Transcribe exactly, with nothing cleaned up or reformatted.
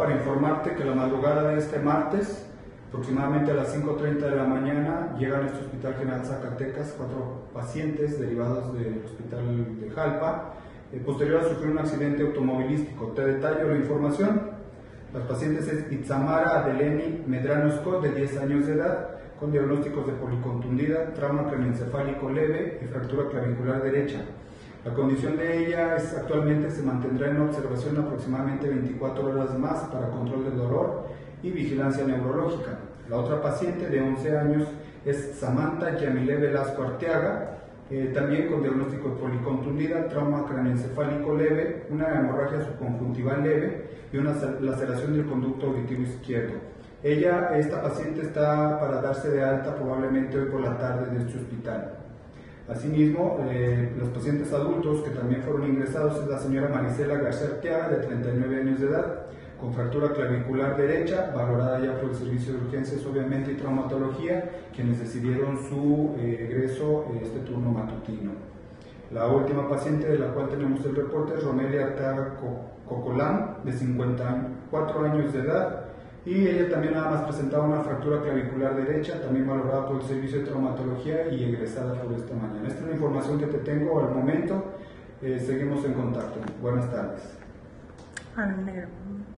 para informarte que la madrugada de este martes, aproximadamente a las cinco treinta de la mañana, llegan a este Hospital General Zacatecas cuatro pacientes derivados del Hospital de Jalpa, eh, posterior a sufrir un accidente automovilístico. Te detallo la información. Las pacientes es Itzamara Adeleni Medrano Scott, de diez años de edad, con diagnósticos de policontundida, trauma craneoencefálico leve y fractura clavicular derecha. La condición de ella es actualmente se mantendrá en observación aproximadamente veinticuatro horas más para control del dolor y vigilancia neurológica. La otra paciente de once años es Samantha Yamile Velasco Arteaga, eh, también con diagnóstico de policontundida, trauma craneoencefálico leve, una hemorragia subconjuntival leve y una laceración del conducto auditivo izquierdo. Ella, esta paciente está para darse de alta probablemente hoy por la tarde de este hospital. Asimismo, eh, los pacientes adultos que también fueron ingresados es la señora Marisela García Arteaga, de treinta y nueve años de edad, con fractura clavicular derecha, valorada ya por el servicio de urgencias obviamente y traumatología, quienes decidieron su eh, egreso en este turno matutino. La última paciente de la cual tenemos el reporte es Romelia Arteaga Cocolán, de cincuenta y cuatro años de edad, y ella también nada más presentaba una fractura clavicular derecha, también valorada por el servicio de traumatología y egresada por esta mañana. Esta es la información que te tengo al momento. Eh, seguimos en contacto. Buenas tardes.